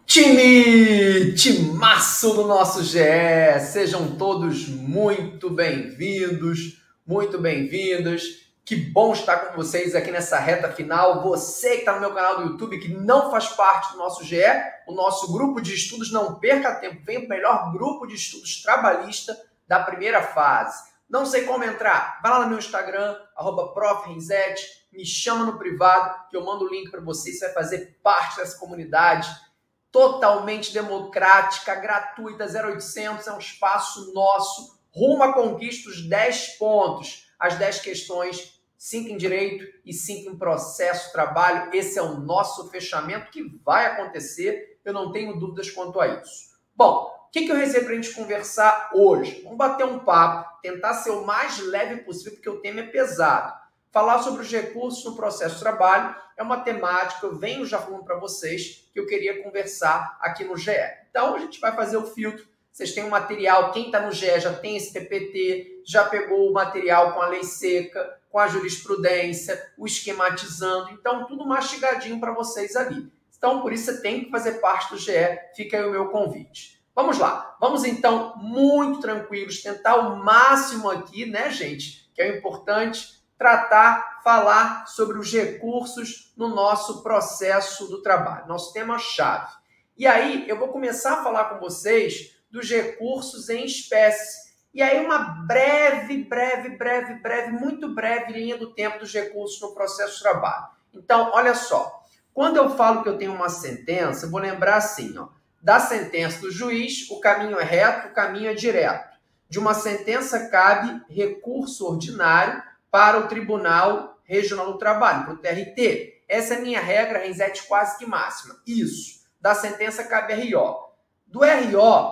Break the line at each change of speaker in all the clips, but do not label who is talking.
Timaço do nosso GE, sejam todos muito bem-vindos, muito bem-vindas. Que bom estar com vocês aqui nessa reta final. Você que está no meu canal do YouTube, que não faz parte do nosso GE, o nosso grupo de estudos, não perca tempo, vem o melhor grupo de estudos trabalhista da primeira fase. Não sei como entrar, vai lá no meu Instagram, @profrenzetti, me chama no privado, que eu mando o link para você, você vai fazer parte dessa comunidade totalmente democrática, gratuita, 0800, é um espaço nosso, rumo à conquista dos 10 pontos, as 10 questões, 5 em direito e 5 em processo, trabalho. Esse é o nosso fechamento que vai acontecer, eu não tenho dúvidas quanto a isso. Bom, o que eu reservei para a gente conversar hoje? Vamos bater um papo, tentar ser o mais leve possível, porque o tema é pesado. Falar sobre os recursos no processo de trabalho é uma temática, eu venho já falando para vocês, que eu queria conversar aqui no GE. Então, a gente vai fazer o filtro. Vocês têm o material, quem está no GE já tem esse PPT, já pegou o material com a lei seca, com a jurisprudência, o esquematizando. Então, tudo mastigadinho para vocês ali. Então, por isso, você tem que fazer parte do GE. Fica aí o meu convite. Vamos lá. Vamos, então, muito tranquilos, tentar o máximo aqui, né, gente? Que é importante falar sobre os recursos no nosso processo do trabalho, nosso tema-chave. E aí, eu vou começar a falar com vocês dos recursos em espécie. E aí, uma muito breve linha do tempo dos recursos no processo de trabalho. Então, olha só, quando eu falo que eu tenho uma sentença, eu vou lembrar assim, ó, da sentença do juiz, o caminho é reto, o caminho é direto. De uma sentença cabe recurso ordinário para o Tribunal Regional do Trabalho, para o TRT. Essa é a minha regra, Renzetti, quase que máxima. Isso. Da sentença cabe RO. Do RO,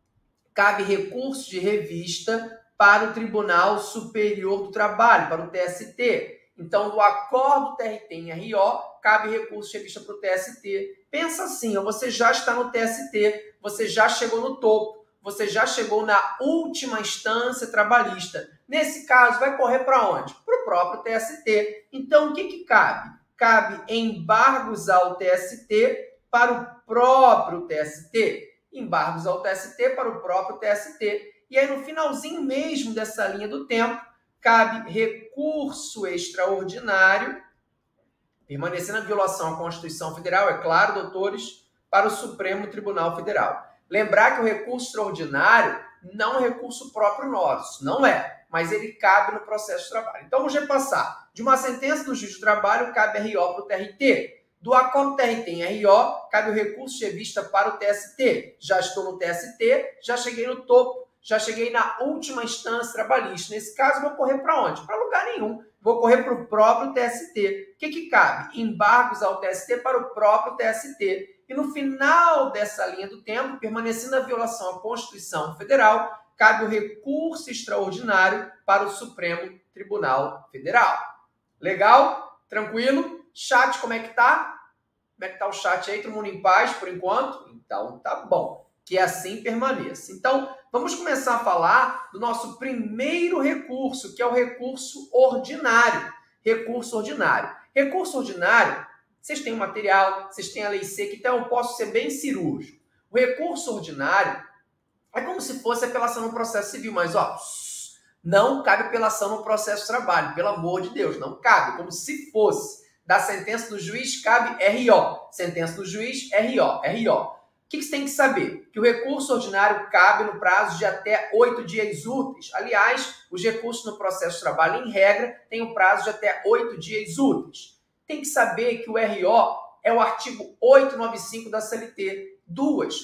cabe recurso de revista para o Tribunal Superior do Trabalho, para o TST. Então, do acordo TRT em RO, cabe recurso de revista para o TST. Pensa assim, ó, você já está no TST, você já chegou no topo, você já chegou na última instância trabalhista. Nesse caso, vai correr para onde? Para o próprio TST. Então, o que cabe? Cabe embargos ao TST para o próprio TST. Embargos ao TST para o próprio TST. E aí, no finalzinho mesmo dessa linha do tempo, cabe recurso extraordinário, permanecendo a violação à Constituição Federal, é claro, doutores, para o Supremo Tribunal Federal. Lembrar que o recurso extraordinário não é recurso próprio nosso, não é, mas ele cabe no processo de trabalho. Então, vamos repassar. De uma sentença do juiz do trabalho, cabe RO para o TRT. Do acordo TRT em RO, cabe o recurso de revista para o TST. Já estou no TST, já cheguei no topo, já cheguei na última instância trabalhista. Nesse caso, vou correr para onde? Para lugar nenhum. Vou correr para o próprio TST. O que cabe? Embargos ao TST para o próprio TST. E no final dessa linha do tempo, permanecendo a violação à Constituição Federal, cabe o recurso extraordinário para o Supremo Tribunal Federal. Legal? Tranquilo? Chat, como é que tá? Como é que tá o chat aí? Todo mundo em paz por enquanto? Então tá bom. Que assim permaneça. Então, vamos começar a falar do nosso primeiro recurso, que é o recurso ordinário. Recurso ordinário. Recurso ordinário, vocês têm o material, vocês têm a lei seca, então eu posso ser bem cirúrgico. O recurso ordinário é como se fosse apelação no processo civil, mas ó, não cabe apelação no processo de trabalho, pelo amor de Deus, não cabe, como se fosse. Da sentença do juiz cabe RO, sentença do juiz, RO. O que você tem que saber? Que o recurso ordinário cabe no prazo de até 8 dias úteis. Aliás, os recursos no processo de trabalho, em regra, têm um prazo de até 8 dias úteis. Tem que saber que o RO é o artigo 895 da CLT. Duas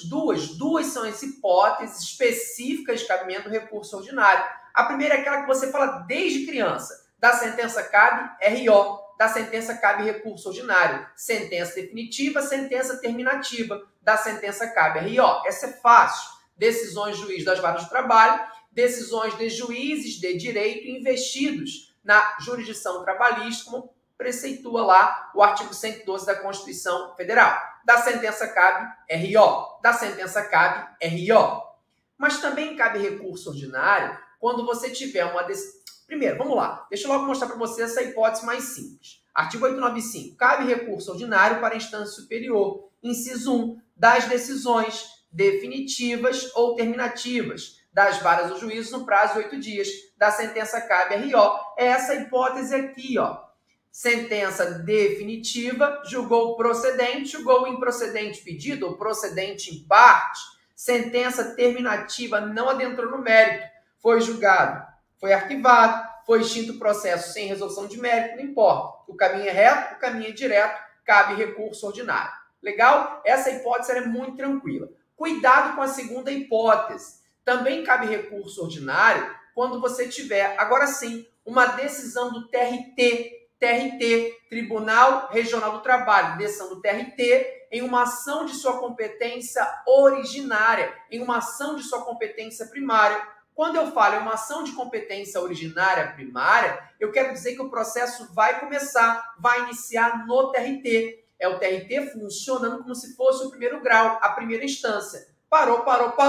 são as hipóteses específicas de cabimento do recurso ordinário. A primeira é aquela que você fala desde criança. Da sentença cabe RO. Da sentença cabe recurso ordinário. Sentença definitiva, sentença terminativa. Da sentença cabe RO. Essa é fácil. Decisões de juiz das varas de trabalho, decisões de juízes de direito investidos na jurisdição trabalhista, como preceitua lá o artigo 112 da Constituição Federal. Da sentença cabe RO. Da sentença cabe RO. Mas também cabe recurso ordinário quando você tiver uma decisão. Primeiro, vamos lá. Deixa eu logo mostrar para você essa hipótese mais simples. Artigo 895. Cabe recurso ordinário para a instância superior. Inciso 1. Das decisões definitivas ou terminativas das varas do juízo no prazo de 8 dias. Da sentença cabe RO. É essa hipótese aqui, ó. Sentença definitiva, julgou procedente, julgou improcedente pedido ou procedente em parte. Sentença terminativa não adentrou no mérito, foi julgado, foi arquivado, foi extinto o processo sem resolução de mérito, não importa. O caminho é reto, o caminho é direto, cabe recurso ordinário. Legal? Essa hipótese é muito tranquila. Cuidado com a segunda hipótese. Também cabe recurso ordinário quando você tiver, agora sim, uma decisão do TRT, Tribunal Regional do Trabalho, decisão do TRT, em uma ação de sua competência originária, em uma ação de sua competência primária. Quando eu falo em uma ação de competência originária primária, eu quero dizer que o processo vai começar, vai iniciar no TRT. É o TRT funcionando como se fosse o primeiro grau, a primeira instância. Parou,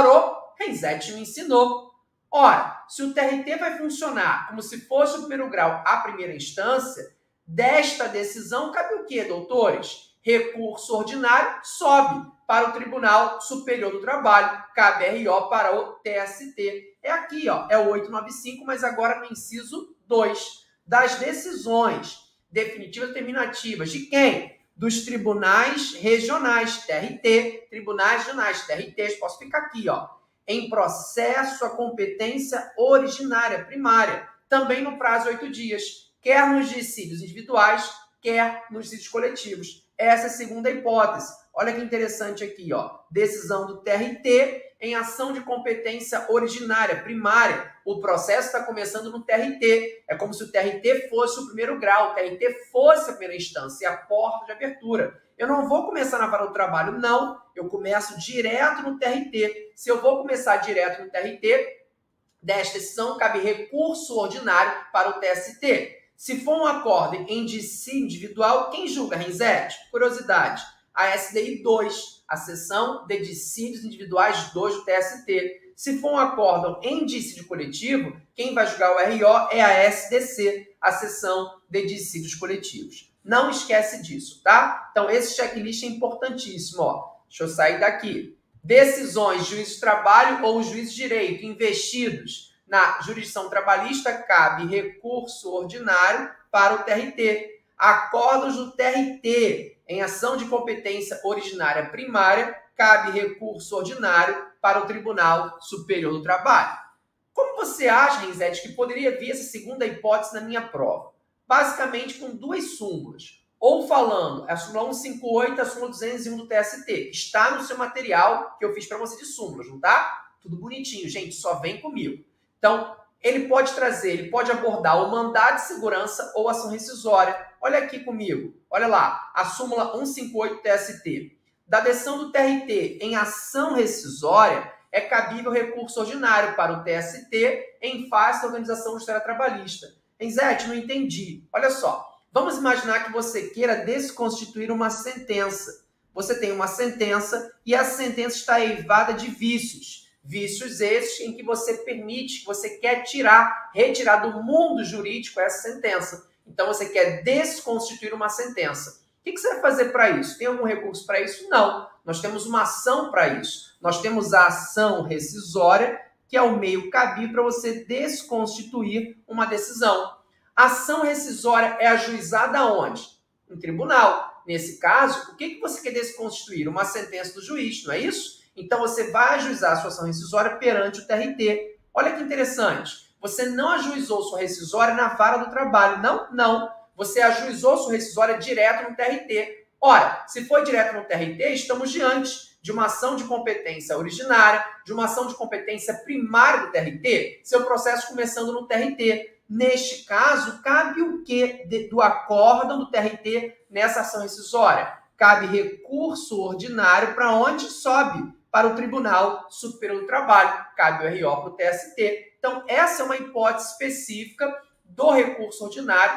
Renzetti me ensinou. Ora, se o TRT vai funcionar como se fosse o primeiro grau, a primeira instância, desta decisão cabe o quê, doutores? Recurso ordinário sobe para o Tribunal Superior do Trabalho, cabe RO para o TST. É aqui, ó, é o 895, mas agora no inciso 2. Das decisões definitivas e terminativas. De quem? Dos tribunais regionais, TRT, tribunais regionais, TRTs, posso ficar aqui, ó, em processo a competência originária, primária, também no prazo de 8 dias, quer nos dissídios individuais, quer nos dissídios coletivos. Essa é a segunda hipótese. Olha que interessante aqui, ó, decisão do TRT em ação de competência originária, primária. O processo está começando no TRT. É como se o TRT fosse o primeiro grau, o TRT fosse a primeira instância, a porta de abertura. Eu não vou começar na vara do trabalho, não. Eu começo direto no TRT. Se eu vou começar direto no TRT, desta decisão cabe recurso ordinário para o TST. Se for um acórdão em dissídio individual, quem julga, Renzetti? Curiosidade. A SDI 2, a seção de dissídios individuais 2 do TST. Se for um acórdão em dissídio coletivo, quem vai julgar o RO é a SDC, a seção de dissídios coletivos. Não esquece disso, tá? Então, esse checklist é importantíssimo, ó. Deixa eu sair daqui. Decisões, juízes de trabalho ou juízes de direito investidos na jurisdição trabalhista, cabe recurso ordinário para o TRT. Acordos do TRT em ação de competência originária primária, cabe recurso ordinário para o Tribunal Superior do Trabalho. Como você acha, Renzetti, que poderia vir essa segunda hipótese na minha prova? Basicamente com duas súmulas. Ou falando a súmula 158 e a súmula 201 do TST, que está no seu material que eu fiz para você de súmulas, não tá? Tudo bonitinho, gente, só vem comigo. Então, ele pode abordar o mandado de segurança ou ação rescisória. Olha aqui comigo, olha lá, a súmula 158 do TST. Da decisão do TRT em ação rescisória, é cabível recurso ordinário para o TST em face da organização judiciária trabalhista. Renzetti, não entendi. Olha só, vamos imaginar que você queira desconstituir uma sentença. Você tem uma sentença e a sentença está eivada de vícios. Vícios esses em que você permite, que você quer retirar do mundo jurídico essa sentença. Então, você quer desconstituir uma sentença. O que você vai fazer para isso? Tem algum recurso para isso? Não. Nós temos uma ação para isso. Nós temos a ação rescisória, que é o meio cabível para você desconstituir uma decisão. A ação rescisória é ajuizada onde? Em tribunal. Nesse caso, o que você quer desconstituir? Uma sentença do juiz, não é isso? Então, você vai ajuizar a sua ação rescisória perante o TRT. Olha que interessante. Você não ajuizou sua rescisória na vara do trabalho. Não, não. Você ajuizou sua rescisória direto no TRT. Ora, se foi direto no TRT, estamos diante de uma ação de competência originária, de uma ação de competência primária do TRT, seu processo começando no TRT. Neste caso, cabe o quê do acórdão do TRT nessa ação rescisória? Cabe recurso ordinário para onde sobe? Para o Tribunal Superior do Trabalho. Cabe o RO para o TST. Então, essa é uma hipótese específica do recurso ordinário,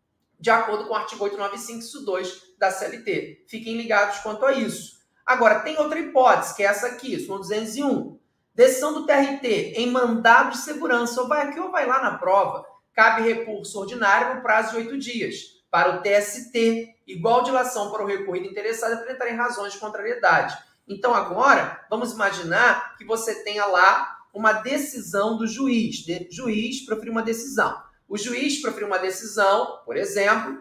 de acordo com o artigo 895, inciso 2 da CLT. Fiquem ligados quanto a isso. Agora, tem outra hipótese, que é essa aqui, súmula 201. Decisão do TRT em mandado de segurança, ou vai aqui ou vai lá na prova, cabe recurso ordinário no prazo de 8 dias. para o TST, igual dilação para o recorrido interessado apresentarem razões de contrariedade. Então, agora, vamos imaginar que você tenha lá uma decisão do juiz. Juiz proferiu uma decisão. O juiz proferiu uma decisão, por exemplo,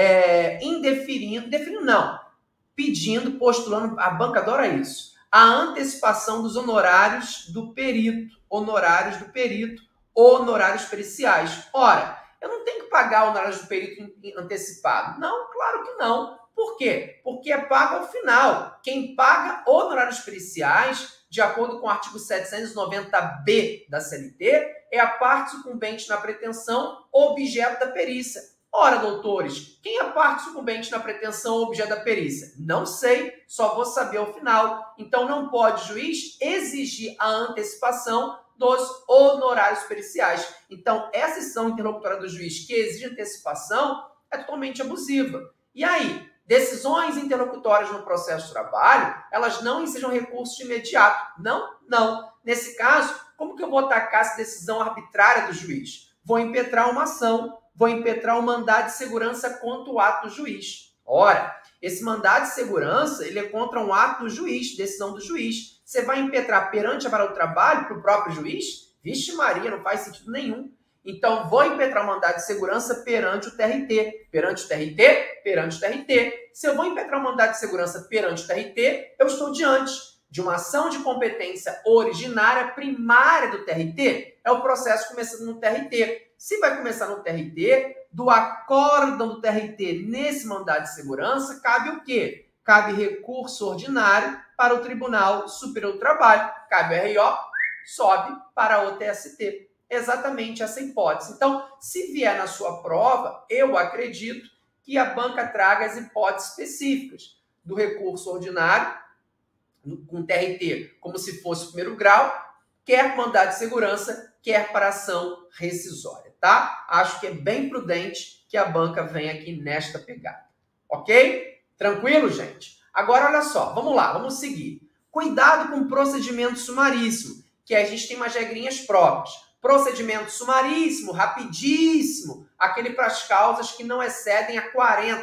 pedindo, postulando, a banca adora isso, a antecipação dos honorários do perito, honorários periciais. Ora, eu não tenho que pagar honorários do perito antecipado. Não, claro que não. Por quê? Porque é pago ao final. Quem paga honorários periciais, de acordo com o artigo 790-B da CLT, é a parte sucumbente na pretensão objeto da perícia. Ora, doutores, quem é a parte sucumbente na pretensão objeto da perícia? Não sei, só vou saber ao final. Então, não pode o juiz exigir a antecipação dos honorários periciais. Então, essa decisão interlocutória do juiz que exige antecipação é totalmente abusiva. E aí, decisões interlocutórias no processo de trabalho, elas não ensejam recurso de imediato. Não. Nesse caso, como que eu vou atacar essa decisão arbitrária do juiz? Vou impetrar uma ação, vou impetrar um mandado de segurança contra o ato do juiz. Ora, esse mandado de segurança, ele é contra um ato do juiz, decisão do juiz. Você vai impetrar perante a vara do trabalho para o próprio juiz? Vixe Maria, não faz sentido nenhum. Então, vou impetrar um mandado de segurança perante o TRT. Perante o TRT. Se eu vou impetrar um mandado de segurança perante o TRT, eu estou diante de uma ação de competência originária primária do TRT. É o processo começando no TRT. Se vai começar no TRT, do acórdão do TRT nesse mandado de segurança, cabe o quê? Cabe recurso ordinário para o Tribunal Superior do Trabalho. Cabe o RO, sobe para o TST. Exatamente essa hipótese. Então, se vier na sua prova, eu acredito que a banca traga as hipóteses específicas do recurso ordinário, com TRT, como se fosse o primeiro grau, quer mandado de segurança, quer para ação rescisória, tá? Acho que é bem prudente que a banca venha aqui nesta pegada. Ok? Tranquilo, gente? Agora, olha só, vamos lá, vamos seguir. Cuidado com o procedimento sumaríssimo, que a gente tem umas regrinhas próprias. Procedimento sumaríssimo, rapidíssimo, aquele para as causas que não excedem a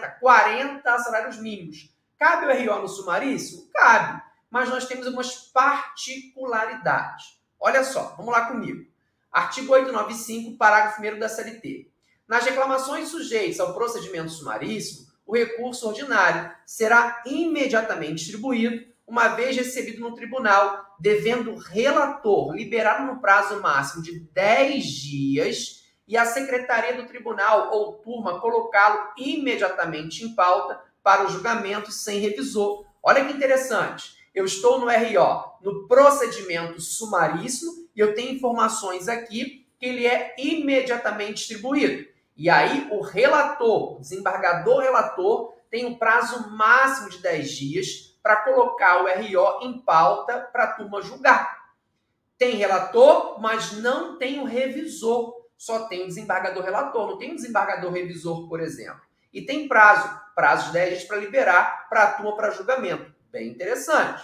40 salários mínimos. Cabe o RO no sumaríssimo? Cabe, mas nós temos algumas particularidades. Olha só, vamos lá comigo. Artigo 895, parágrafo 1º da CLT. Nas reclamações sujeitas ao procedimento sumaríssimo, o recurso ordinário será imediatamente distribuído, uma vez recebido no tribunal, devendo o relator liberá-lo no prazo máximo de 10 dias e a secretaria do tribunal ou turma colocá-lo imediatamente em pauta para o julgamento sem revisor. Olha que interessante. Eu estou no RO, no procedimento sumaríssimo, e eu tenho informações aqui que ele é imediatamente distribuído. E aí o relator, o desembargador relator, tem um prazo máximo de 10 dias para colocar o RO em pauta para a turma julgar. Tem relator, mas não tem o revisor. Só tem o desembargador relator, não tem o desembargador revisor, por exemplo. E tem prazo de 10 dias para liberar para a turma para julgamento. Bem interessante.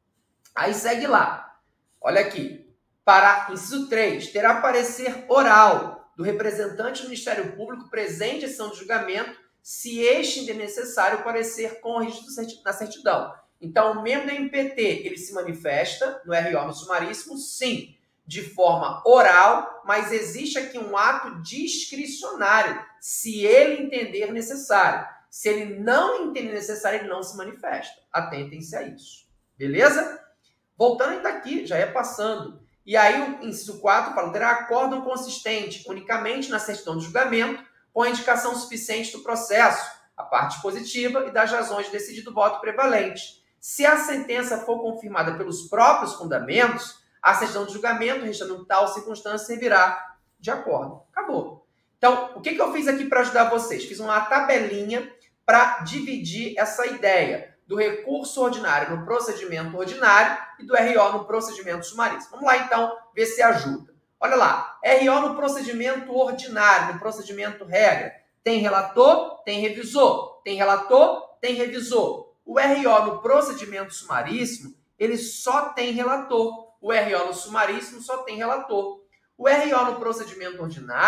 Aí segue lá. Olha aqui. Para inciso 3, terá parecer oral do representante do Ministério Público presente em sessão de julgamento, se este entender necessário parecer com o registro na certidão. Então, o membro do MPT, ele se manifesta no RO no sumaríssimo, sim, de forma oral, mas existe aqui um ato discricionário, se ele entender necessário. Se ele não entender necessário, ele não se manifesta. Atentem-se a isso. Beleza? Voltando ainda aqui, já é passando. E aí o inciso 4 fala, terá acórdão consistente unicamente na certidão de julgamento, com a indicação suficiente do processo, a parte positiva e das razões de decidido voto prevalente. Se a sentença for confirmada pelos próprios fundamentos, a certidão de julgamento, restando tal circunstância, servirá de acordo. Acabou. Então, o que eu fiz aqui para ajudar vocês? Fiz uma tabelinha para dividir essa ideia do recurso ordinário no procedimento ordinário e do RO no procedimento sumaríssimo. Vamos lá, então, ver se ajuda. Olha lá, RO no procedimento ordinário, no procedimento regra. Tem relator, tem revisor. Tem relator, tem revisor. O RO no procedimento sumaríssimo, ele só tem relator. O RO no sumaríssimo só tem relator. O RO no procedimento ordinário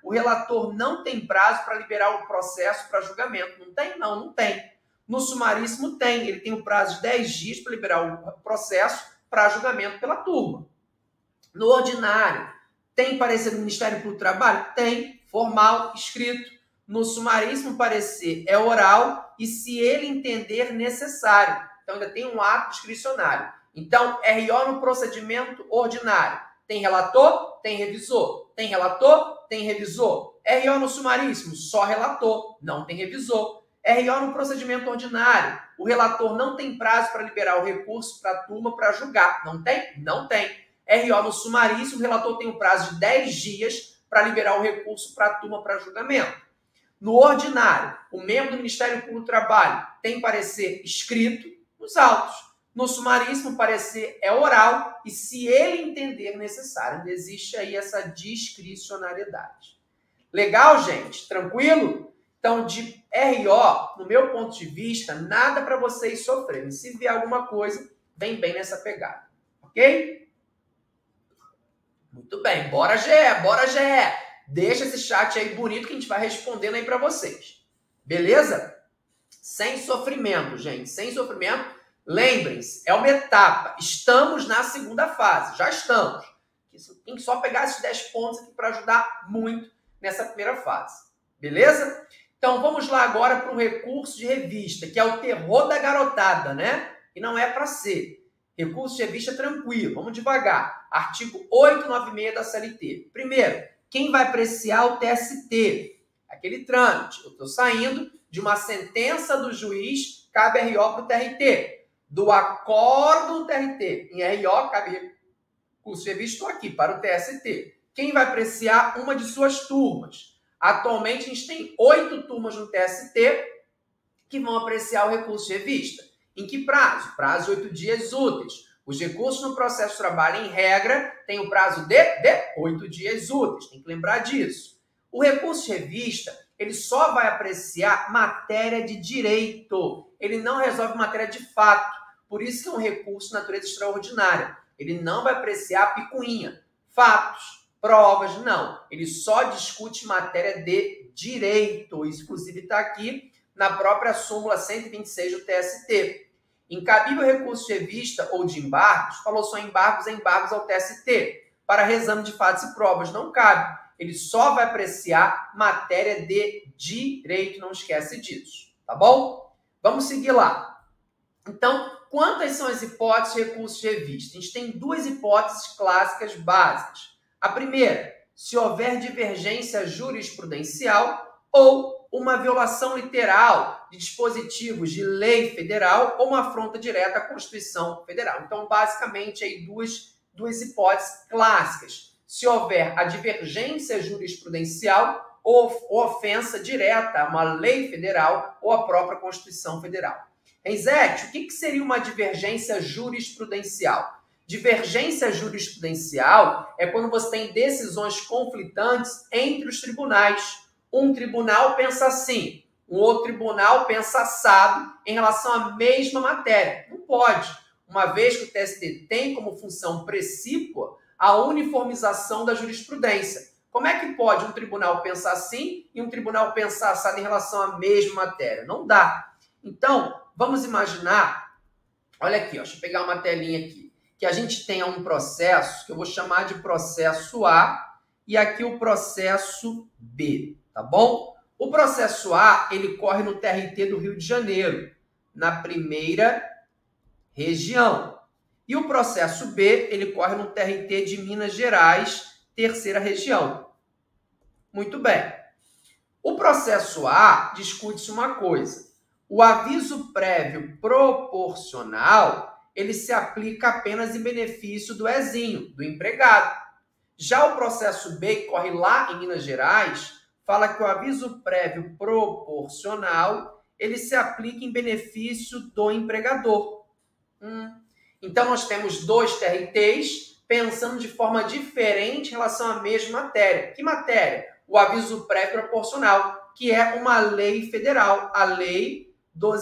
o relator não tem prazo para liberar o processo para julgamento. Não tem? Não, não tem. No sumaríssimo tem. Ele tem um prazo de 10 dias para liberar o processo para julgamento pela turma. No ordinário, tem parecer do Ministério Público do Trabalho? Tem. Formal, escrito. No sumaríssimo, parecer é oral e se ele entender necessário. Então, ainda tem um ato discricionário. Então, RO no procedimento ordinário. Tem relator? Tem revisor. Tem relator? Tem revisor. RO no sumaríssimo? Só relator, não tem revisor. RO no procedimento ordinário. O relator não tem prazo para liberar o recurso para a turma para julgar. Não tem? Não tem. RO no sumaríssimo, o relator tem um prazo de 10 dias para liberar o recurso para a turma para julgamento. No ordinário, o membro do Ministério Público do Trabalho tem parecer escrito nos autos. No sumaríssimo, o parecer é oral e se ele entender necessário. Existe aí essa discricionariedade. Legal, gente? Tranquilo? Então, de RO, no meu ponto de vista, nada para vocês sofrerem. Se vier alguma coisa, vem bem nessa pegada. Ok? Muito bem. Bora, GE! Bora, GE! Deixa esse chat aí bonito que a gente vai respondendo aí para vocês. Beleza? Sem sofrimento, gente. Sem sofrimento. Lembrem-se, é uma etapa. Estamos na segunda fase. Já estamos. Tem que só pegar esses 10 pontos aqui para ajudar muito nessa primeira fase. Beleza? Então, vamos lá agora para o recurso de revista, que é o terror da garotada, né? E não é para ser. Recurso de revista tranquilo. Vamos devagar. Artigo 896 da CLT. Primeiro, quem vai apreciar o TST? Aquele trâmite. Eu estou saindo de uma sentença do juiz, cabe RO para o TRT. Do acordo do TRT em RO, cabe recurso de revista, estou aqui, para o TST. Quem vai apreciar uma de suas turmas? Atualmente, a gente tem 8 turmas no TST que vão apreciar o recurso de revista. Em que prazo? Prazo de 8 dias úteis. Os recursos no processo de trabalho, em regra, têm o prazo de 8 dias úteis. Tem que lembrar disso. O recurso de revista, ele só vai apreciar matéria de direito. Ele não resolve matéria de fato. Por isso que é um recurso de natureza extraordinária. Ele não vai apreciar picuinha, fatos, provas, não. Ele só discute matéria de direito. Isso, inclusive, está aqui na própria súmula 126 do TST. Incabível recurso de revista ou de embargos, falou só embargos ao TST. Para reexame de fatos e provas, não cabe. Ele só vai apreciar matéria de direito, não esquece disso. Tá bom? Vamos seguir lá. Então, quantas são as hipóteses de recurso de revista? A gente tem 2 hipóteses clássicas básicas. A primeira, se houver divergência jurisprudencial ou uma violação literal de dispositivos de lei federal ou uma afronta direta à Constituição Federal. Então, basicamente, aí duas hipóteses clássicas. Se houver a divergência jurisprudencial ou ofensa direta a uma lei federal ou à própria Constituição Federal. Renzete, o que seria uma divergência jurisprudencial? Divergência jurisprudencial é quando você tem decisões conflitantes entre os tribunais. Um tribunal pensa assim, um outro tribunal pensa assado em relação à mesma matéria. Não pode, uma vez que o TST tem como função precípua a uniformização da jurisprudência. Como é que pode um tribunal pensar assim e um tribunal pensar assado em relação à mesma matéria? Não dá. Então, vamos imaginar, olha aqui, ó, deixa eu pegar uma telinha aqui, que a gente tenha um processo que eu vou chamar de processo A e aqui o processo B. Tá bom? O processo A, ele corre no TRT do Rio de Janeiro, na primeira região. E o processo B, ele corre no TRT de Minas Gerais, terceira região. Muito bem. O processo A discute-se uma coisa. O aviso prévio proporcional, ele se aplica apenas em benefício do Ezinho, do empregado. Já o processo B, que corre lá em Minas Gerais, fala que o aviso prévio proporcional, ele se aplica em benefício do empregador. Então, nós temos 2 TRTs pensando de forma diferente em relação à mesma matéria. Que matéria? O aviso prévio proporcional, que é uma lei federal, a Lei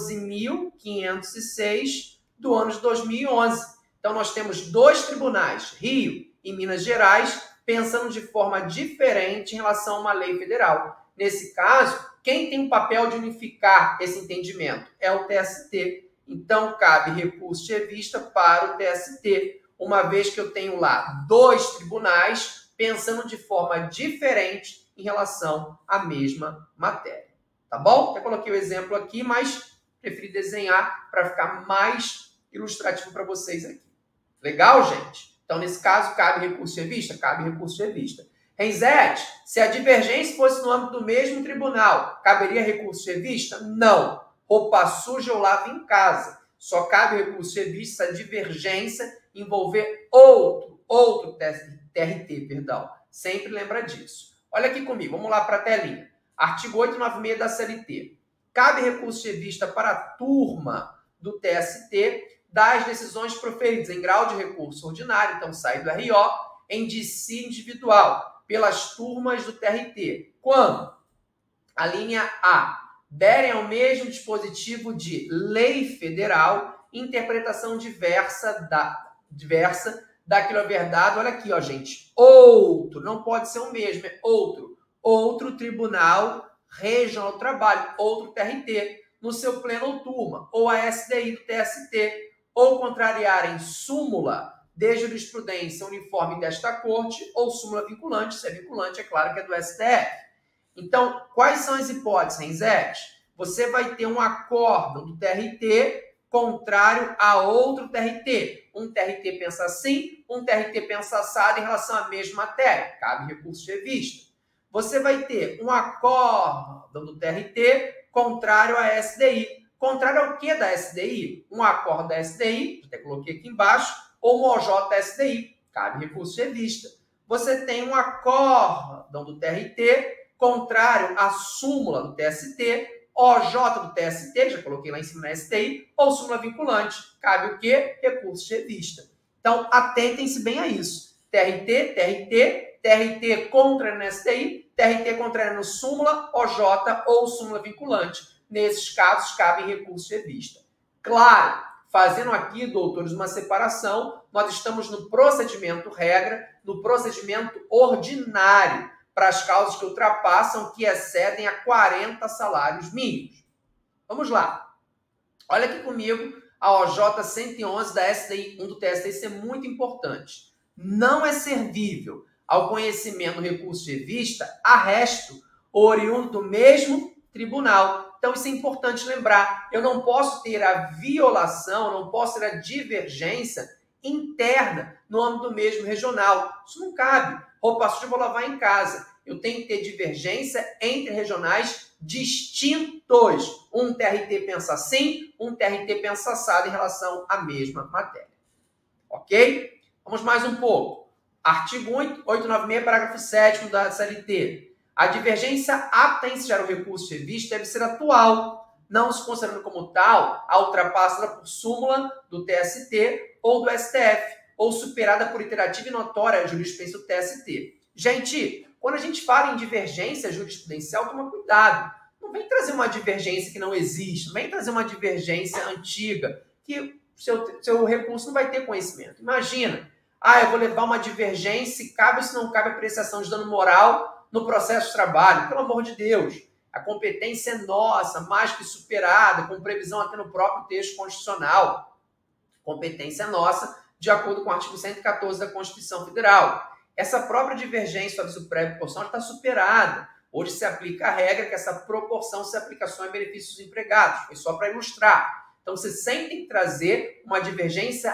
12.506 do ano de 2011. Então, nós temos 2 tribunais, Rio e Minas Gerais, pensando de forma diferente em relação a uma lei federal. Nesse caso, quem tem o papel de unificar esse entendimento é o TST. Então, cabe recurso de revista para o TST, uma vez que eu tenho lá 2 tribunais pensando de forma diferente em relação à mesma matéria. Tá bom? Até coloquei o exemplo aqui, mas preferi desenhar para ficar mais ilustrativo para vocês aqui. Legal, gente? Então, nesse caso, cabe recurso de revista? Cabe recurso de revista. Renzete, se a divergência fosse no âmbito do mesmo tribunal, caberia recurso de revista? Não. Roupa suja eu lavo em casa. Só cabe recurso de revista se a divergência envolver outro TRT, perdão. Sempre lembra disso. Olha aqui comigo, vamos lá para a telinha. Artigo 896 da CLT. Cabe recurso de revista para a turma do TST das decisões proferidas em grau de recurso ordinário, então sai do RO, em dissídio individual, pelas turmas do TRT. Quando? A linha A. Derem ao mesmo dispositivo de lei federal interpretação diversa daquilo verdade. Olha aqui, ó, gente. Outro, não pode ser o mesmo, é outro tribunal regional do trabalho, outro TRT, no seu pleno ou turma, ou a SDI do TST, ou contrariarem súmula de jurisprudência uniforme desta corte, ou súmula vinculante. Se é vinculante, é claro que é do STF. Então, quais são as hipóteses, Renzete? Você vai ter um acórdão do TRT contrário a outro TRT. Um TRT pensa assim, um TRT pensa assado em relação à mesma matéria. Cabe recurso de revista. Você vai ter um acórdão do TRT contrário à SDI. Contrário ao que da SDI? Um acórdão da SDI, até coloquei aqui embaixo, ou um OJ da SDI. Cabe recurso de revista. Você tem um acórdão do TRT contrário à súmula do TST, OJ do TST, já coloquei lá em cima na STI, ou súmula vinculante. Cabe o quê? Recurso de revista. Então, atentem-se bem a isso. TRT contrário na STI, TRT contrário no súmula, OJ ou súmula vinculante. Nesses casos, cabe recurso de revista. Claro, fazendo aqui, doutores, uma separação, nós estamos no procedimento regra, no procedimento ordinário, para as causas que ultrapassam, que excedem a 40 salários mínimos. Vamos lá. Olha aqui comigo a OJ 111 da SDI 1 do TST, isso é muito importante. Não é servível ao conhecimento do recurso de revista arresto oriundo do mesmo tribunal. Então, isso é importante lembrar. Eu não posso ter a violação, não posso ter a divergência interna no âmbito do mesmo regional. Isso não cabe. Roupa suja eu vou lavar em casa. Eu tenho que ter divergência entre regionais distintos. Um TRT pensa assim, um TRT pensa assado em relação à mesma matéria. Ok? Vamos mais um pouco. Artigo 896, parágrafo 7º da CLT. A divergência apta a ensejar o recurso de revista deve ser atual, não se considerando como tal a ultrapassada por súmula do TST ou do STF, ou superada por iterativa e notória jurisprudência do TST. Gente, quando a gente fala em divergência jurisprudencial, toma cuidado. Não vem trazer uma divergência que não existe, não vem trazer uma divergência antiga, que seu recurso não vai ter conhecimento. Imagina, eu vou levar uma divergência, cabe ou se não cabe apreciação de dano moral no processo de trabalho. Pelo amor de Deus, a competência é nossa, mais que superada, com previsão até no próprio texto constitucional. Competência nossa, de acordo com o artigo 114 da Constituição Federal. Essa própria divergência do aviso prévio proporcional está superada. Hoje se aplica a regra que essa proporção se aplica só em benefícios dos empregados. Foi só para ilustrar. Então, você sempre tem que trazer uma divergência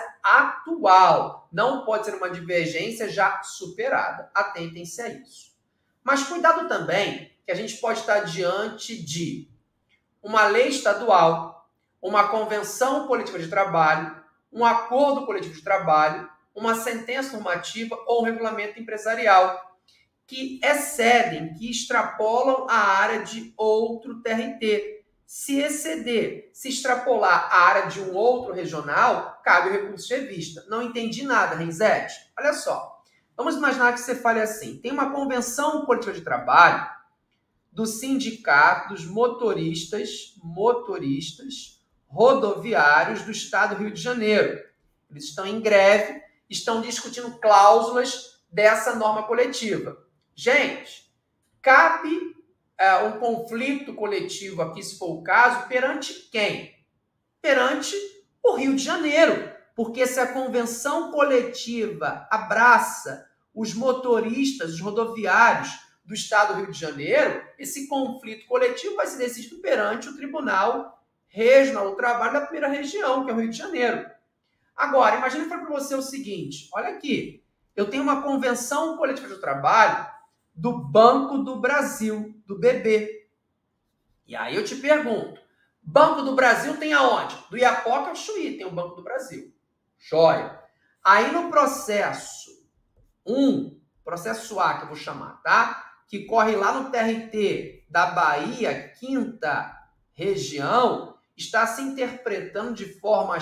atual. Não pode ser uma divergência já superada. Atentem-se a isso. Mas cuidado também que a gente pode estar diante de uma lei estadual, uma convenção coletiva de trabalho, um acordo coletivo de trabalho, uma sentença normativa ou um regulamento empresarial que excedem, que extrapolam a área de outro TRT. Se exceder, se extrapolar a área de um outro regional, cabe o recurso de revista. Não entendi nada, Renzete. Olha só. Vamos imaginar que você fale assim, tem uma convenção coletiva de trabalho do sindicato dos motoristas rodoviários do estado do Rio de Janeiro. Eles estão em greve, estão discutindo cláusulas dessa norma coletiva. Gente, cabe um conflito coletivo aqui, se for o caso, perante quem? Perante o Rio de Janeiro. Porque se a convenção coletiva abraça os motoristas, os rodoviários do Estado do Rio de Janeiro, esse conflito coletivo vai ser decidido perante o Tribunal Regional do Trabalho da primeira região, que é o Rio de Janeiro. Agora, imagine para você o seguinte, olha aqui, eu tenho uma convenção coletiva de trabalho do Banco do Brasil, do BB. E aí eu te pergunto, Banco do Brasil tem aonde? Do Iapoca ao Chuí tem o Banco do Brasil. Joia. Aí no processo processo A que eu vou chamar, tá? Que corre lá no TRT da Bahia, 5ª região, está se interpretando de forma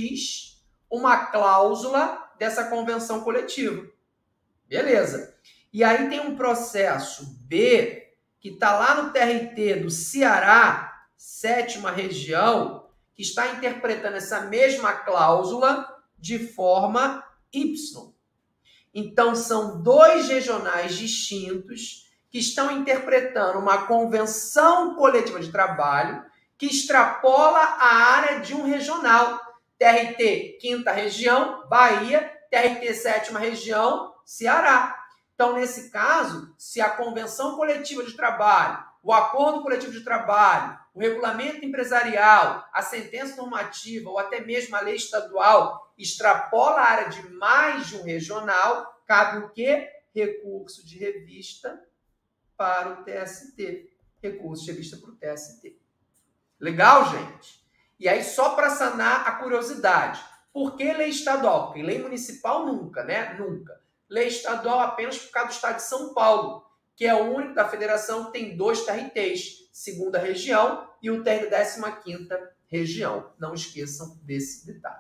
X uma cláusula dessa convenção coletiva. Beleza. E aí tem um processo B, que está lá no TRT do Ceará, 7ª região, que está interpretando essa mesma cláusula de forma Y. Então, são 2 regionais distintos que estão interpretando uma convenção coletiva de trabalho que extrapola a área de um regional. TRT, 5ª região, Bahia, TRT, 7ª região, Ceará. Então, nesse caso, se a convenção coletiva de trabalho, o acordo coletivo de trabalho, o regulamento empresarial, a sentença normativa ou até mesmo a lei estadual extrapola a área de mais de um regional, cabe o quê? Recurso de revista para o TST. Recurso de revista para o TST. Legal, gente? E aí, só para sanar a curiosidade, por que lei estadual? Porque lei municipal nunca, né? Nunca. Lei estadual apenas por causa do estado de São Paulo, que é o único da federação que tem 2 TRTs, 2ª região e o TRT 15ª região. Não esqueçam desse detalhe.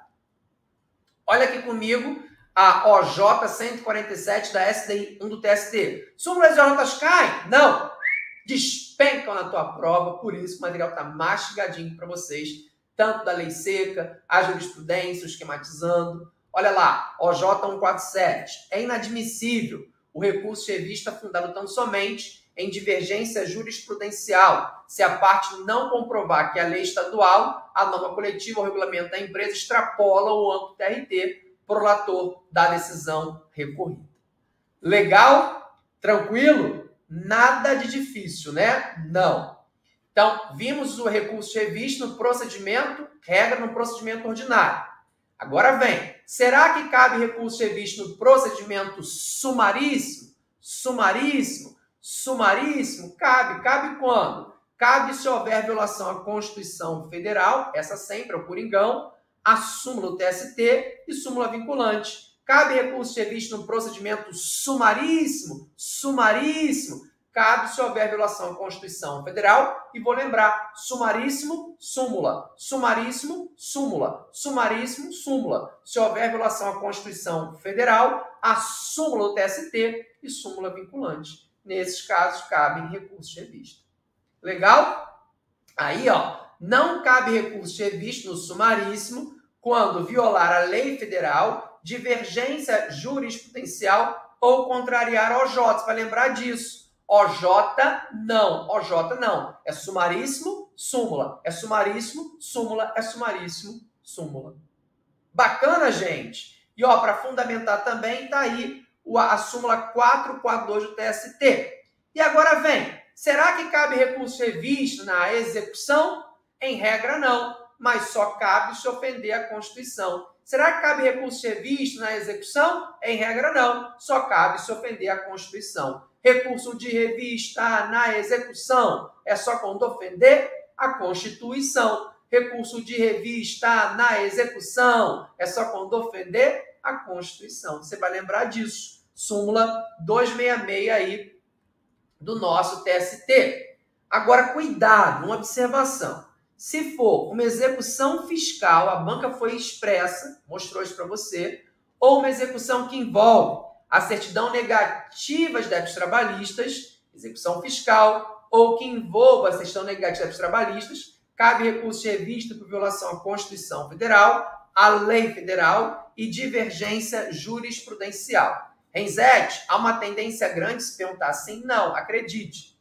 Olha aqui comigo a OJ 147 da SDI 1 do TST. Súmulas e OJs caem? Não! Despencam na tua prova, por isso o material está mastigadinho para vocês, tanto da lei seca, a jurisprudência, o esquematizando. Olha lá, OJ 147. É inadmissível o recurso de revista fundado tão somente em divergência jurisprudencial, se a parte não comprovar que a lei estadual, a norma coletiva ou o regulamento da empresa extrapola o âmbito TRT prolator da decisão recorrida. Legal? Tranquilo? Nada de difícil, né? Não. Então, vimos o recurso de revista no procedimento, regra no procedimento ordinário. Agora vem, será que cabe recurso de revista no procedimento sumaríssimo? Sumaríssimo? Cabe. Cabe quando? Cabe se houver violação à Constituição Federal, essa sempre é o Coringão, a súmula do TST e súmula vinculante. Cabe recurso de revista no procedimento sumaríssimo? Cabe se houver violação à Constituição Federal. E vou lembrar, sumaríssimo, súmula. Sumaríssimo, súmula. Sumaríssimo, súmula. Se houver violação à Constituição Federal, a súmula do TST e súmula vinculante. Nesses casos, cabem recursos de revista. Legal? Aí, ó, não cabe recurso de revista no sumaríssimo quando violar a lei federal, divergência jurisprudencial ou contrariar OJ. Você vai lembrar disso. OJ não. É sumaríssimo, súmula. É sumaríssimo, súmula. É sumaríssimo, súmula. Bacana, gente? E, ó, para fundamentar também, tá aí a súmula 442 do TST. E agora vem, será que cabe recurso de revista na execução? Em regra, não, mas só cabe se ofender a Constituição. Será que cabe recurso de revista na execução? Em regra, não, só cabe se ofender a Constituição. Recurso de revista na execução é só quando ofender a Constituição. Recurso de revista na execução é só quando ofender a Constituição. Você vai lembrar disso. Súmula 266 aí do nosso TST. Agora, cuidado, uma observação. Se for uma execução fiscal, a banca foi expressa, mostrou isso para você, ou uma execução que envolve a certidão negativa de débitos trabalhistas, execução fiscal, ou que envolva a certidão negativa de débitos trabalhistas, cabe recurso de revista por violação à Constituição Federal, à lei federal e divergência jurisprudencial. Renzete, há uma tendência grande de se perguntar assim? Não, acredite.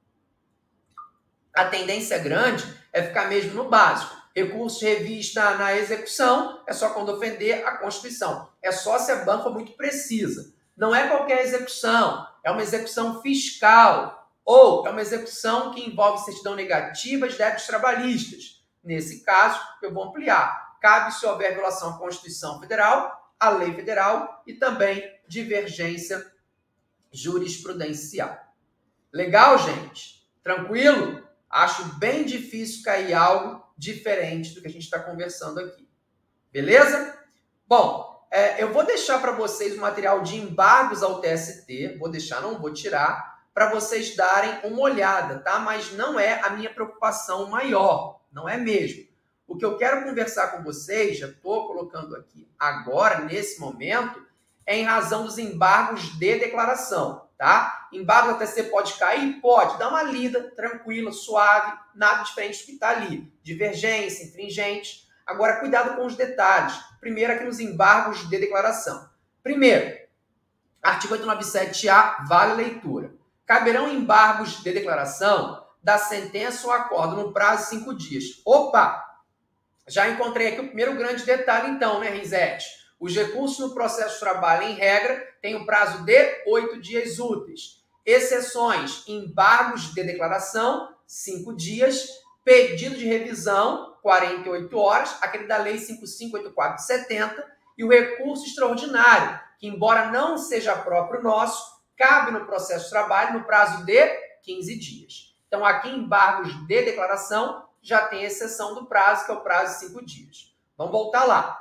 A tendência grande é ficar mesmo no básico. Recurso revis na execução, é só quando ofender a Constituição. É só se a banca for muito precisa. Não é qualquer execução, é uma execução fiscal ou é uma execução que envolve certidão negativa de débitos trabalhistas. Nesse caso, eu vou ampliar. Cabe se houver violação à Constituição Federal, à lei federal e também divergência jurisprudencial. Legal, gente? Tranquilo? Acho bem difícil cair algo diferente do que a gente está conversando aqui. Beleza? Bom, eu vou deixar para vocês o material de embargos ao TST, vou deixar, não vou tirar, para vocês darem uma olhada, tá? Mas não é a minha preocupação maior, não é mesmo. O que eu quero conversar com vocês, já estou colocando aqui agora, nesse momento, é em razão dos embargos de declaração, tá? Embargo do TST pode cair? Pode. Dá uma lida tranquila, suave, nada diferente do que está ali. Divergência, infringente. Agora, cuidado com os detalhes. Primeiro, aqui nos embargos de declaração. Primeiro, artigo 897-A, vale leitura. Caberão embargos de declaração da sentença ou acordo no prazo de 5 dias. Opa! Já encontrei aqui o primeiro grande detalhe, então, né, Renzete? Os recursos no processo de trabalho, em regra, têm o prazo de 8 dias úteis. Exceções, embargos de declaração, 5 dias. Pedido de revisão, 48 horas, aquele da Lei 5584/70. E o recurso extraordinário, que embora não seja próprio nosso, cabe no processo de trabalho no prazo de 15 dias. Então, aqui, embargos de declaração, já tem exceção do prazo, que é o prazo de 5 dias. Vamos voltar lá.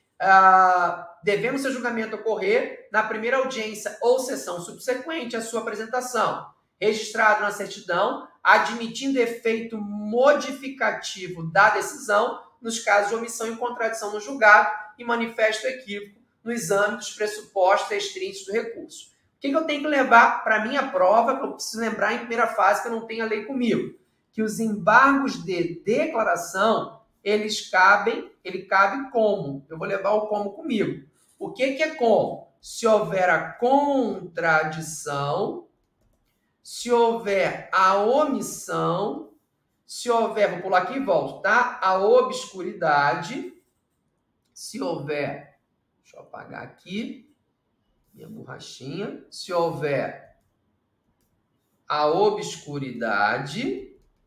Devendo seu julgamento ocorrer na primeira audiência ou sessão subsequente à sua apresentação, registrado na certidão, admitindo efeito modificativo da decisão nos casos de omissão e contradição no julgado e manifesto equívoco no exame dos pressupostos extrínsecos do recurso. O que eu tenho que levar para a minha prova, que eu preciso lembrar em primeira fase, que eu não tenho a lei comigo? Que os embargos de declaração, ele cabe como? Eu vou levar o como comigo. O que é como? Se houver a contradição, se houver a omissão, se houver, vou pular aqui e volto, tá? A obscuridade, se houver, deixa eu apagar aqui, minha borrachinha, se houver a obscuridade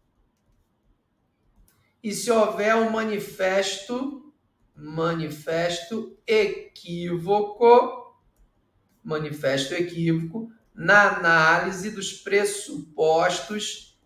e se houver um manifesto equívoco na análise dos pressupostos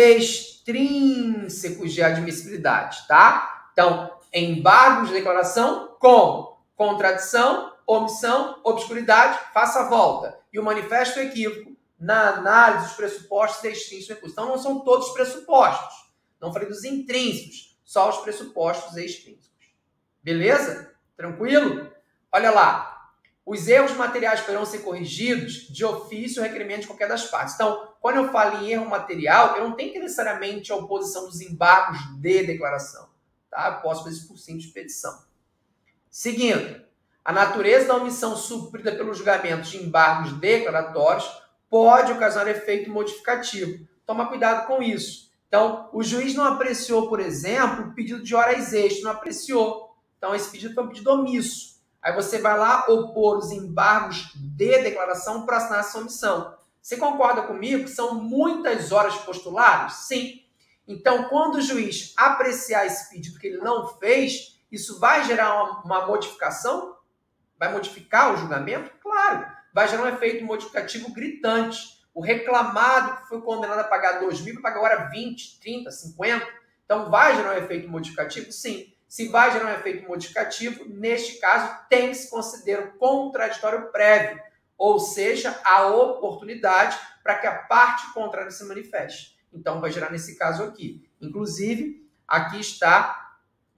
extrínsecos de admissibilidade, tá? Então, embargos de declaração com contradição, omissão, obscuridade, faça a volta. E o manifesto equívoco na análise dos pressupostos extrínsecos do recurso. Então, não são todos os pressupostos. Não falei dos intrínsecos, só os pressupostos extrínsecos. Beleza? Tranquilo? Olha lá. Os erros materiais poderão ser corrigidos de ofício ou requerimento de qualquer das partes. Então, quando eu falo em erro material, eu não tenho que necessariamente a oposição dos embargos de declaração. Tá? Eu posso fazer isso por simples petição. Seguindo, a natureza da omissão suprida pelos julgamentos de embargos declaratórios pode ocasionar efeito modificativo. Toma cuidado com isso. Então, o juiz não apreciou, por exemplo, o pedido de horas extras, não apreciou. Então, esse pedido foi um pedido omisso. Aí você vai lá opor os embargos de declaração para assinar essa omissão. Você concorda comigo que são muitas horas postuladas? Sim. Então, quando o juiz apreciar esse pedido que ele não fez, isso vai gerar uma modificação? Vai modificar o julgamento? Claro. Vai gerar um efeito modificativo gritante. O reclamado que foi condenado a pagar 2.000 vai pagar agora 20, 30, 50. Então, vai gerar um efeito modificativo? Sim. Se vai gerar um efeito modificativo, neste caso, tem que se considerar um contraditório prévio, ou seja, a oportunidade para que a parte contrária se manifeste. Então, vai gerar nesse caso aqui. Inclusive, aqui está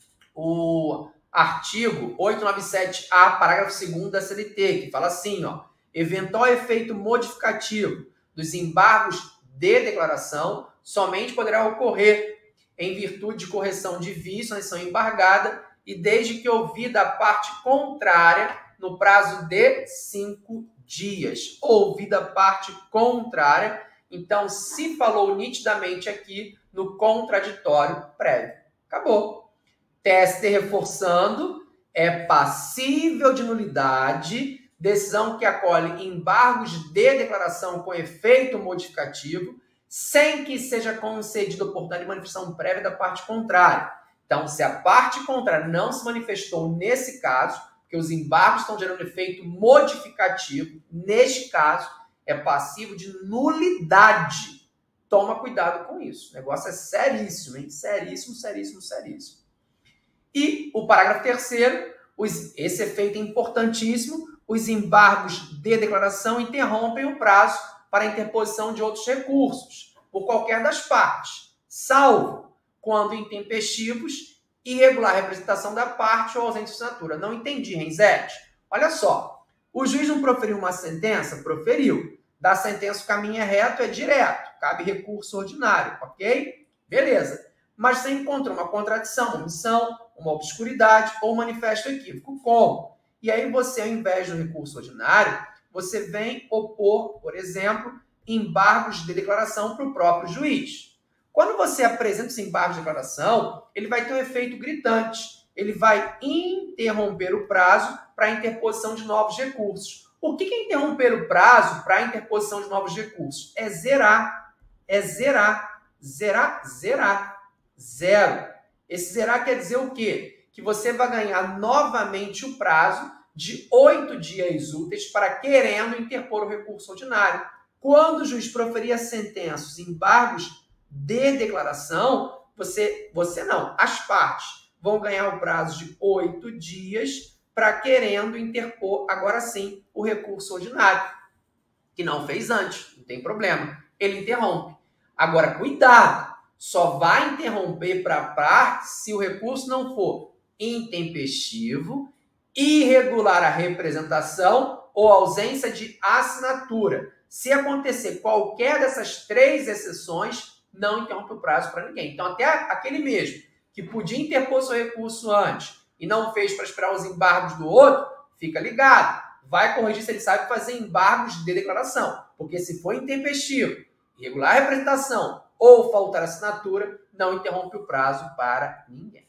o artigo 897-A, parágrafo 2º da CLT, que fala assim, ó, eventual efeito modificativo dos embargos de declaração somente poderá ocorrer em virtude de correção de vício na decisão embargada e desde que ouvida a parte contrária no prazo de 5 dias. Ouvida a parte contrária. Então, se falou nitidamente aqui no contraditório prévio. Acabou. TST reforçando, é passível de nulidade, decisão que acolhe embargos de declaração com efeito modificativo, sem que seja concedida oportunidade de manifestação prévia da parte contrária. Então, se a parte contrária não se manifestou nesse caso, porque os embargos estão gerando efeito modificativo, neste caso, é passivo de nulidade. Toma cuidado com isso. O negócio é seríssimo, hein? Seríssimo, seríssimo, seríssimo. E o parágrafo 3º, esse efeito é importantíssimo, os embargos de declaração interrompem o prazo para a interposição de outros recursos, por qualquer das partes, salvo quando intempestivos, irregular representação da parte ou ausente de assinatura. Não entendi, Renzetti. Olha só, o juiz não proferiu uma sentença? Proferiu. Da sentença o caminho é reto, é direto. Cabe recurso ordinário, ok? Beleza. Mas você encontrou uma contradição, uma omissão, uma obscuridade ou manifesto equívoco. Como? E aí você, ao invés do recurso ordinário, você vem opor, por exemplo, embargos de declaração para o próprio juiz. Quando você apresenta esse embargo de declaração, ele vai ter um efeito gritante. Ele vai interromper o prazo para a interposição de novos recursos. O que é interromper o prazo para a interposição de novos recursos? É zerar. É zerar. Zerar, zerar. Zero. Esse zerar quer dizer o quê? Que você vai ganhar novamente o prazo de 8 dias úteis para querendo interpor o recurso ordinário. Quando o juiz proferir a sentença, os embargos de declaração, você não, as partes vão ganhar o prazo de 8 dias para querendo interpor, agora sim, o recurso ordinário, que não fez antes, não tem problema. Ele interrompe. Agora, cuidado, só vai interromper para a parte se o recurso não for intempestivo, irregular a representação ou ausência de assinatura. Se acontecer qualquer dessas 3 exceções, não interrompe o prazo para ninguém. Então, até aquele mesmo que podia interpor seu recurso antes e não fez para esperar os embargos do outro, fica ligado. Vai corrigir se ele sabe fazer embargos de declaração. Porque se for intempestivo, irregular a representação ou faltar assinatura, não interrompe o prazo para ninguém.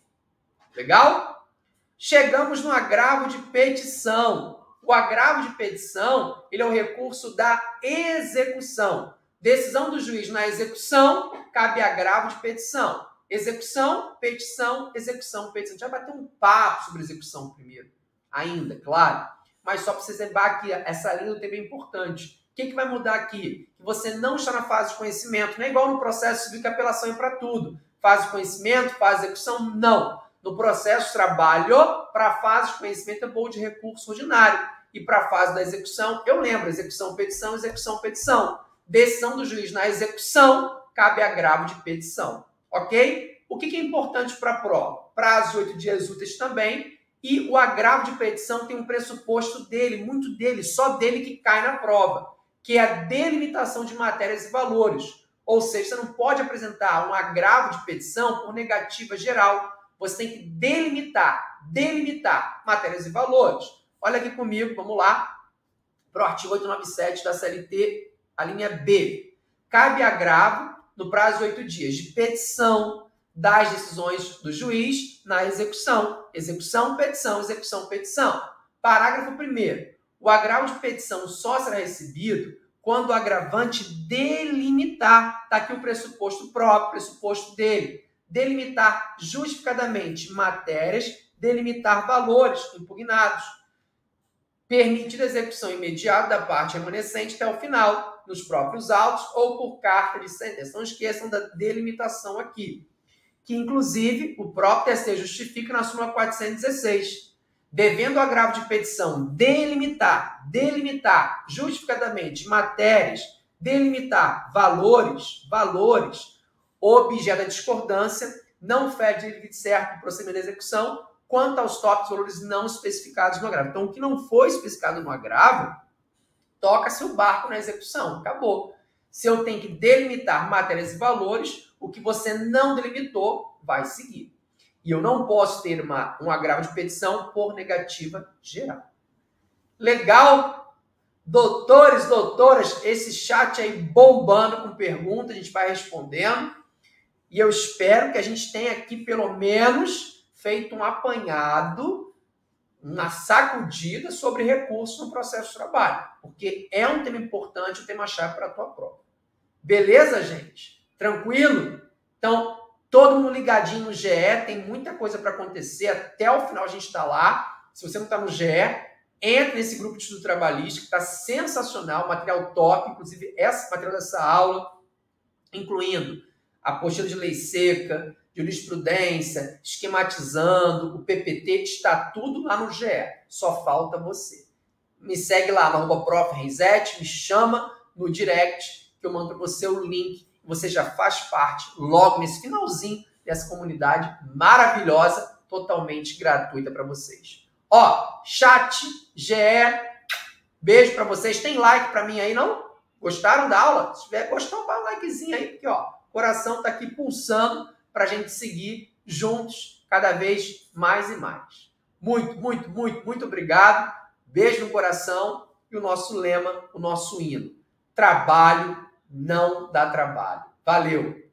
Legal? Chegamos no agravo de petição. O agravo de petição, ele é o recurso da execução. Decisão do juiz na execução, cabe agravo de petição. Execução, petição, execução, petição. A gente vai bater um papo sobre execução primeiro, ainda, claro. Mas só para vocês lembrar que essa linha do tempo é importante. O que vai mudar aqui? Que você não está na fase de conhecimento. Não é igual no processo civil que a apelação é para tudo. Fase de conhecimento, fase de execução, não. No processo de trabalho, para a fase de conhecimento é bom de recurso ordinário. E para a fase da execução, eu lembro, execução, petição, execução, petição. Decisão do juiz na execução, cabe agravo de petição. Ok? O que é importante para a prova? Prazo de 8 dias úteis também. E o agravo de petição tem um pressuposto dele, muito dele, só dele que cai na prova, que é a delimitação de matérias e valores. Ou seja, você não pode apresentar um agravo de petição por negativa geral. Você tem que delimitar matérias e valores. Olha aqui comigo, vamos lá, para o artigo 897 da CLT, a linha B. Cabe agravo no prazo de 8 dias de petição das decisões do juiz na execução. Execução, petição, execução, petição. Parágrafo 1º. O agravo de petição só será recebido quando o agravante delimitar, está aqui o pressuposto próprio, pressuposto dele, delimitar justificadamente matérias, delimitar valores impugnados, permitida a execução imediata da parte remanescente até o final, nos próprios autos ou por carta de sentença. Não esqueçam da delimitação aqui, que inclusive o próprio TST justifica na súmula 416. Devendo o agravo de petição delimitar justificadamente matérias, delimitar valores, objeto da discordância, não fere de certo o procedimento de execução, quanto aos tópicos valores não especificados no agravo. Então, o que não foi especificado no agravo, toca-se o barco na execução. Acabou. Se eu tenho que delimitar matérias e valores, o que você não delimitou vai seguir. E eu não posso ter um agravo de petição por negativa geral. Legal? Doutores, doutoras, esse chat aí bombando com perguntas, a gente vai respondendo. E eu espero que a gente tenha aqui, pelo menos, feito um apanhado, uma sacudida sobre recursos no processo de trabalho. Porque é um tema importante, um tema-chave para a tua prova. Beleza, gente? Tranquilo? Então, todo mundo ligadinho no GE, tem muita coisa para acontecer. Até o final a gente está lá. Se você não está no GE, entre nesse grupo de estudo trabalhista, que está sensacional, material top, inclusive esse material dessa aula, incluindo a apostila de lei seca, de jurisprudência, esquematizando, o PPT, está tudo lá no GE. Só falta você. Me segue lá no @prof.Renzetti, me chama no direct, que eu mando para você o link. Você já faz parte, logo nesse finalzinho, dessa comunidade maravilhosa, totalmente gratuita para vocês. Ó, chat, GE, beijo para vocês. Tem like para mim aí, não? Gostaram da aula? Se tiver gostado, dá um likezinho aí, porque ó, o coração tá aqui pulsando para a gente seguir juntos cada vez mais e mais. Muito, muito, muito, muito obrigado. Beijo no coração e o nosso lema, o nosso hino. Trabalho não dá trabalho. Valeu!